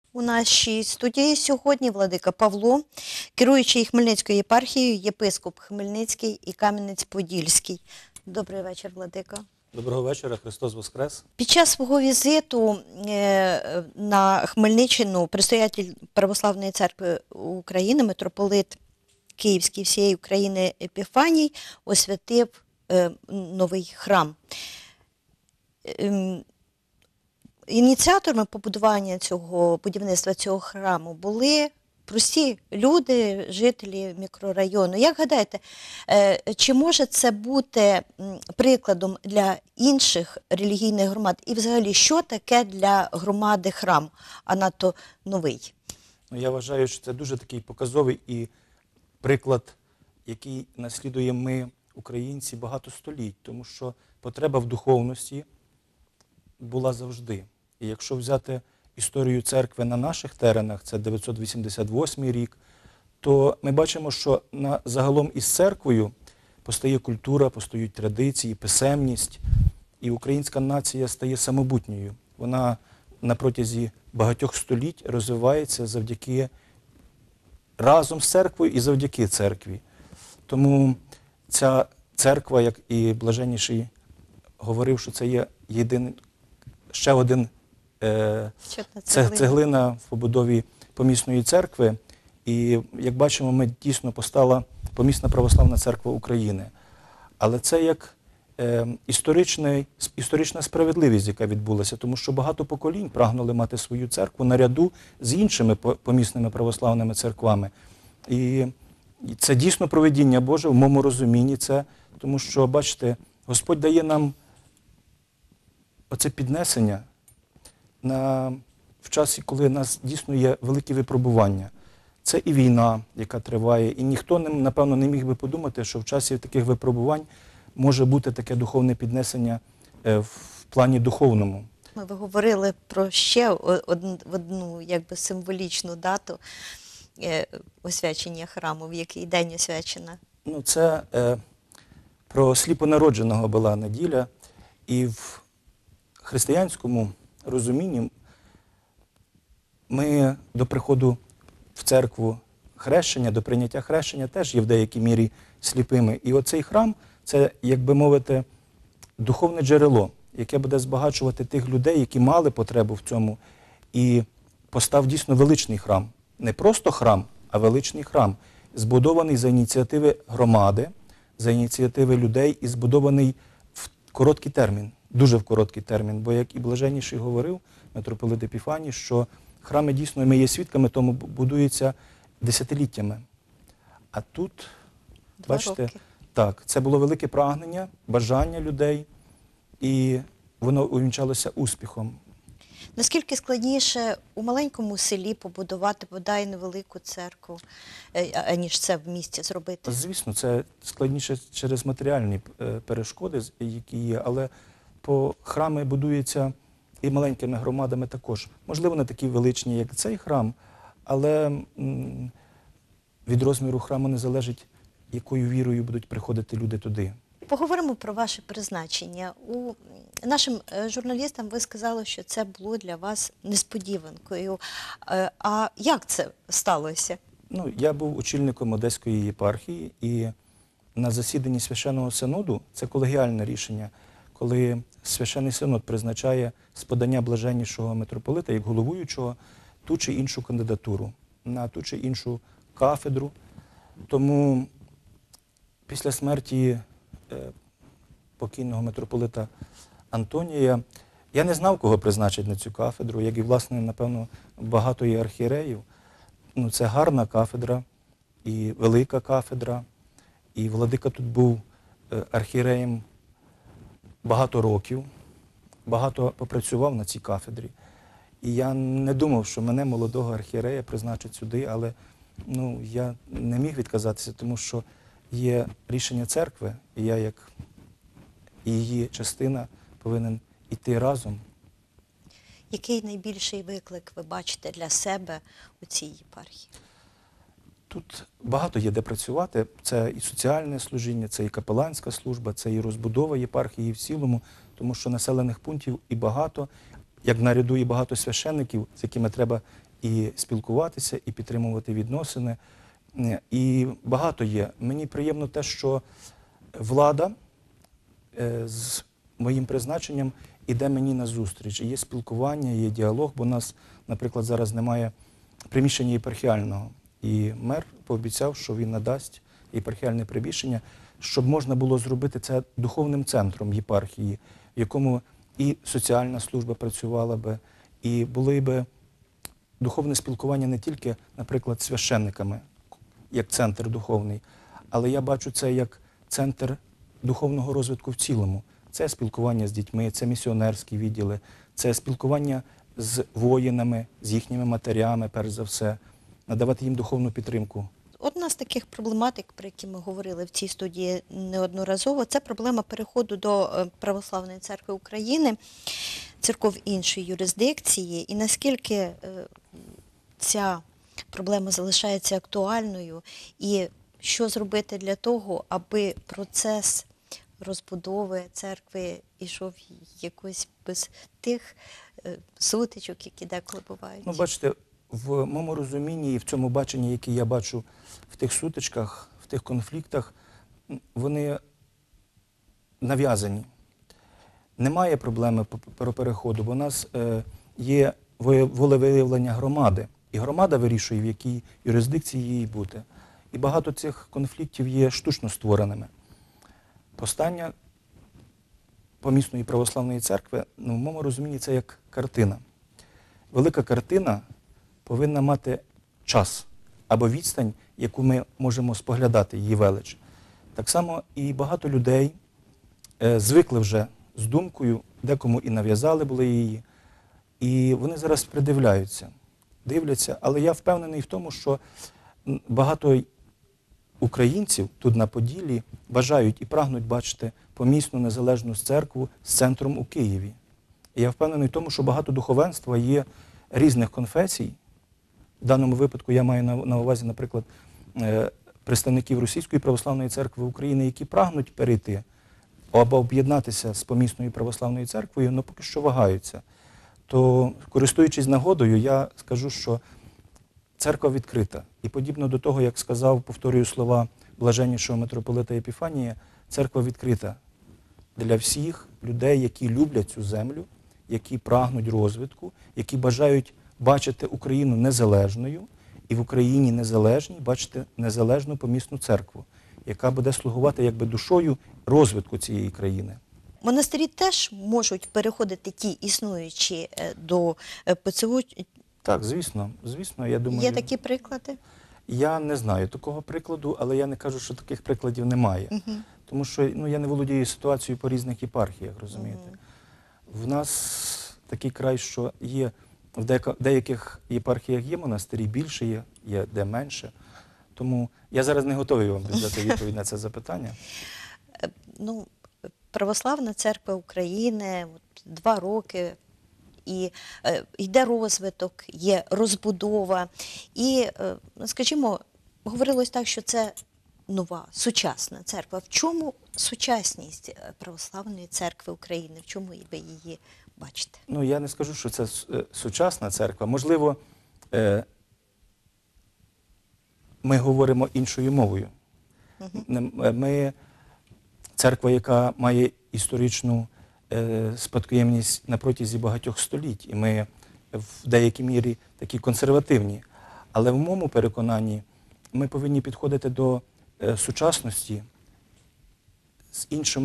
У нашій студії сьогодні владика Павло, керуючий Хмельницькою єпархією, єпископ Хмельницький і Кам'янець-Подільський. Добрий вечір, владика. Доброго вечора, Христос Воскрес. Під час свого візиту на Хмельниччину предстоятель Православної церкви України, митрополит Київський всієї України Епіфаній, освятив новий храм. Ініціаторами будівництва цього храму були прості люди, жителі мікрорайону. Як гадаєте, чи може це бути прикладом для інших релігійних громад? І взагалі, що таке для громади храм, а надто новий? Я вважаю, що це дуже такий показовий і приклад, який наслідуємо ми, українці, багато століть, тому що потреба в духовності була завжди. І якщо взяти історію церкви на наших теренах, це 988 рік, то ми бачимо, що загалом із церквою постає культура, постають традиції, писемність, і українська нація стає самобутньою. Вона на протязі багатьох століть розвивається разом з церквою і завдяки церкві. Тому ця церква, як і Блаженніший говорив, що це є ще один цеглина в побудові помісної церкви. І, як бачимо, ми дійсно постала помісна православна церква України. Але це як історична справедливість, яка відбулася, тому що багато поколінь прагнули мати свою церкву наряду з іншими помісними православними церквами. І це дійсно провидіння Боже, в моєму розумінні це, тому що, бачите, Господь дає нам оце піднесення в часі, коли у нас дійсно є великі випробування. Це і війна, яка триває, і ніхто, напевно, не міг би подумати, що в часі таких випробувань може бути таке духовне піднесення в плані духовному. Ви говорили про ще одну символічну дату освячення храму. В який день освячена? Це про сліпонародженого була неділя, і в християнському розумінні ми до приходу в церкву хрещення, до прийняття хрещення теж є в деякій мірі сліпими. І оцей храм – це, як би мовити, духовне джерело, яке буде збагачувати тих людей, які мали потребу в цьому. І постав дійсно величний храм. Не просто храм, а величний храм, збудований за ініціативи громади, за ініціативи людей і збудований в короткий термін, дуже в короткий термін. Бо, як і Блаженніший говорив, митрополит Епіфаній, що храми дійсно, ми є свідками, тому будуються десятиліттями. А тут, бачите, так, це було велике прагнення, бажання людей, і воно увінчалося успіхом. Наскільки складніше у маленькому селі побудувати бодай невелику церкву, аніж це в місті зробити? Звісно, це складніше через матеріальні перешкоди, які є, але храми будуються і маленькими громадами також. Можливо, не такі величні, як цей храм, але від розміру храму не залежить, якою вірою будуть приходити люди туди. Поговоримо про ваше призначення. Нашим журналістам ви сказали, що це було для вас несподіванкою. А як це сталося? Я був очільником Одеської єпархії, і на засіданні Священного Синоду, це колегіальне рішення, коли Священний Синод призначає з подання Блаженнішого митрополита, як головуючого, ту чи іншу кандидатуру на ту чи іншу кафедру. Тому після смерті покійного митрополита Антонія я не знав, кого призначити на цю кафедру, як і, власне, напевно, багато є архієреїв. Це гарна кафедра і велика кафедра, і владика тут був архієреєм багато років, багато попрацював на цій кафедрі. І я не думав, що мене, молодого архієрея, призначать сюди, але я не міг відказатися, тому що є рішення церкви, і я, як її частина, повинен йти разом. Який найбільший виклик ви бачите для себе у цій єпархії? Тут багато є де працювати. Це і соціальне служіння, це і капеланська служба, це і розбудова єпархії в цілому, тому що населених пунктів і багато, як наряду і багато священників, з якими треба і спілкуватися, і підтримувати відносини. І багато є. Мені приємно те, що влада з моїм призначенням іде мені на зустріч. Є спілкування, є діалог, бо у нас, наприклад, зараз немає приміщення єпархіального. І мер пообіцяв, що він надасть єпархіальне приміщення, щоб можна було зробити це духовним центром єпархії, в якому і соціальна служба працювала би, і були би духовне спілкування не тільки, наприклад, священниками, як центр духовний, але я бачу це як центр духовного розвитку в цілому. Це спілкування з дітьми, це місіонерські відділи, це спілкування з воїнами, з їхніми матерями, перш за все, надавати їм духовну підтримку. Одна з таких проблематик, про які ми говорили в цій студії неодноразово, це проблема переходу до Православної церкви України, церков іншої юрисдикції, і наскільки ця проблема залишається актуальною, і що зробити для того, аби процес розбудови церкви йшов якось без тих сутичок, які деколи бувають. Ну, бачите, в моєму розумінні і в цьому баченні, яке я бачу в тих сутичках, в тих конфліктах, вони нав'язані. Немає проблеми про переходу, бо у нас є волевиявлення громади. І громада вирішує, в якій юрисдикції їй бути. І багато цих конфліктів є штучно створеними. Постання помісної православної церкви, ну, в моєму розумінні, це як картина. Велика картина повинна мати час або відстань, яку ми можемо споглядати, її велич. Так само і багато людей звикли вже з думкою, декому і нав'язали були її, і вони зараз придивляються, дивляться, але я впевнений в тому, що багато українців тут на Поділлі бажають і прагнуть бачити помісну незалежну церкву з центром у Києві. І я впевнений в тому, що багато духовенства є різних конфесій. В даному випадку я маю на увазі, наприклад, представників Російської православної церкви України, які прагнуть перейти або об'єднатися з помісною православною церквою, але поки що вагаються. То, користуючись нагодою, я скажу, що церква відкрита. І подібно до того, як сказав, повторюю слова блаженнішого митрополита Епіфанія, церква відкрита для всіх людей, які люблять цю землю, які прагнуть розвитку, які бажають бачити Україну незалежною, і в Україні незалежній бачити незалежну помісну церкву, яка буде слугувати якби душою розвитку цієї країни. Монастирі теж можуть переходити ті існуючі до ПЦУ? Так, звісно, я думаю. Є такі приклади? Я не знаю такого прикладу, але я не кажу, що таких прикладів немає. Тому що я не володію ситуацією по різних єпархіях, розумієте. В нас такий край, що є, в деяких єпархіях є монастирі, більше є де менше. Тому я зараз не готовий вам дати відповідь на це запитання. Ну, Православна церква України 2 роки, і йде розвиток, є розбудова. І, скажімо, говорилось так, що це нова, сучасна церква. В чому сучасність Православної церкви України? В чому ви її бачите? Ну, я не скажу, що це сучасна церква. Можливо, ми говоримо іншою мовою. Ми церква, яка має історичну спадкоємність на протязі багатьох століть, і ми в деякій мірі такі консервативні. Але в моєму переконанні ми повинні підходити до сучасності з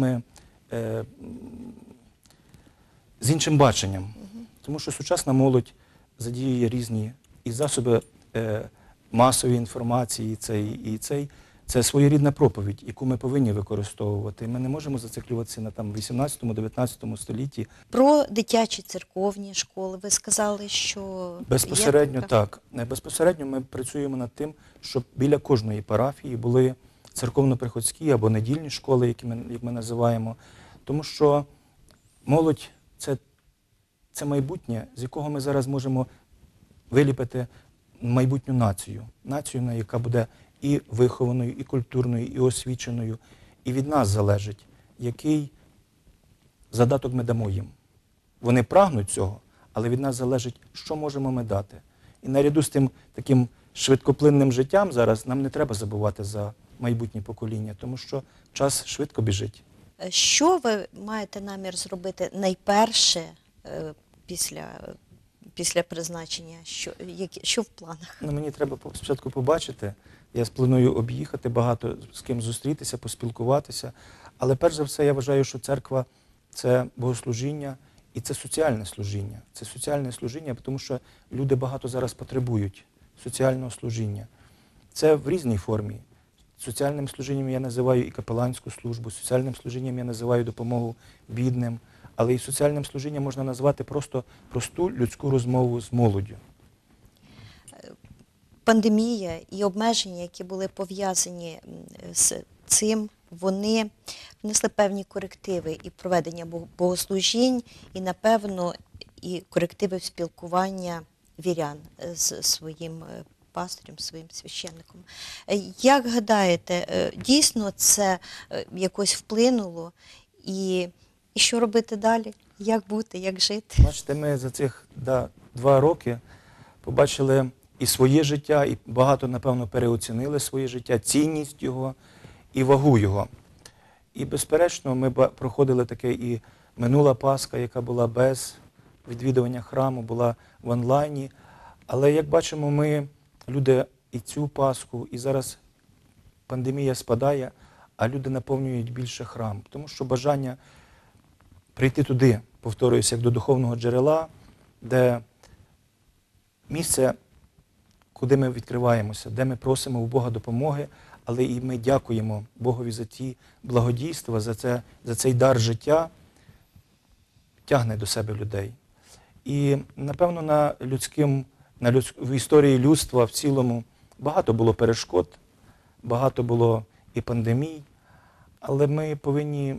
іншим баченням. Тому що сучасна молодь задіює різні і засоби масової інформації, це своєрідна проповідь, яку ми повинні використовувати. Ми не можемо зациклюватися на 18-19 столітті. Про дитячі церковні школи ви сказали, що безпосередньо є так. Безпосередньо ми працюємо над тим, щоб біля кожної парафії були церковно-приходські або недільні школи, як ми називаємо. Тому що молодь – це майбутнє, з якого ми зараз можемо виліпити майбутню націю. Націю, яка буде і вихованою, і культурною, і освіченою. І від нас залежить, який задаток ми дамо їм. Вони прагнуть цього, але від нас залежить, що можемо ми дати. І наряду з тим таким швидкоплинним життям зараз нам не треба забувати за майбутнє покоління, тому що час швидко біжить. Що ви маєте намір зробити найперше після призначення? Що в планах? Ну, мені треба спочатку побачити. Я планую об'їхати, багато з ким зустрітися, поспілкуватися. Але перш за все я вважаю, що церква – це богослужіння і це соціальне служіння. Це соціальне служіння, тому що люди багато зараз потребують соціального служіння. Це в різній формі. Соціальним служінням я називаю і капеланську службу, соціальним служінням я називаю допомогу бідним, але і соціальним служінням можна назвати просто просту людську розмову з молоддю. Пандемія і обмеження, які були пов'язані з цим, вони внесли певні корективи і проведення богослужінь, і, напевно, і корективи в спілкування вірян з своїм пастирем, своїм священником. Як гадаєте, дійсно це якось вплинуло? І що робити далі? Як бути, як жити? Бачите, ми за цих 2 роки побачили і своє життя, і багато, напевно, переоцінили своє життя, цінність його і вагу його. І, безперечно, ми проходили таке і минула Пасха, яка була без відвідування храму, була в онлайні. Але, як бачимо, ми, люди, і цю Пасху, і зараз пандемія спадає, а люди наповнюють більше храм. Тому що бажання прийти туди, повторююся, як до духовного джерела, де місце, куди ми відкриваємося, де ми просимо у Бога допомоги, але і ми дякуємо Богові за ті благодійства, за цей дар життя, тягне до себе людей. І, напевно, в історії людства в цілому багато було перешкод, багато було і пандемій, але ми повинні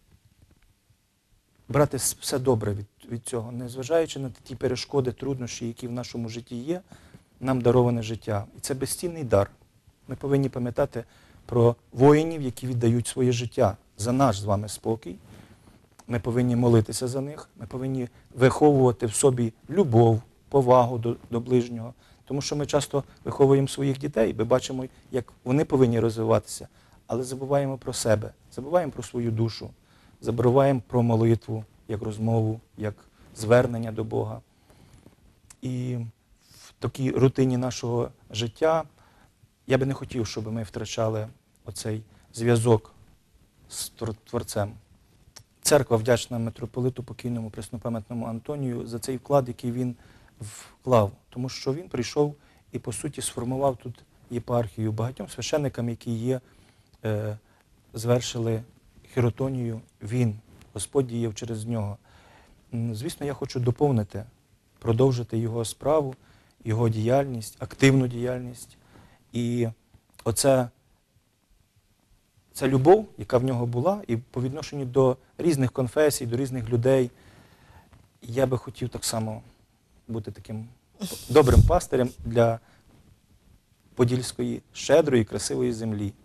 брати все добре від цього, незважаючи на ті перешкоди, труднощі, які в нашому житті є, нам дароване життя. І це безцінний дар. Ми повинні пам'ятати про воїнів, які віддають своє життя за наш з вами спокій. Ми повинні молитися за них, ми повинні виховувати в собі любов, повагу до ближнього. Тому що ми часто виховуємо своїх дітей, ми бачимо, як вони повинні розвиватися, але забуваємо про себе, забуваємо про свою душу, забуваємо про молитву, як розмову, як звернення до Бога. І в такій рутині нашого життя я би не хотів, щоб ми втрачали оцей зв'язок з Творцем. Церква вдячна митрополиту покійному преснопам'ятному Антонію за цей вклад, який він вклав. Тому що він прийшов і, по суті, сформував тут єпархію. Багатьом священникам, які є, звершили хіротонію, він, Господь діяв через нього. Звісно, я хочу доповнити, продовжити його справу, його діяльність, активну діяльність. І ця любов, яка в нього була, і по відношенню до різних конфесій, до різних людей, я би хотів так само бути таким добрим пастирем для подільської щедрої, красивої землі.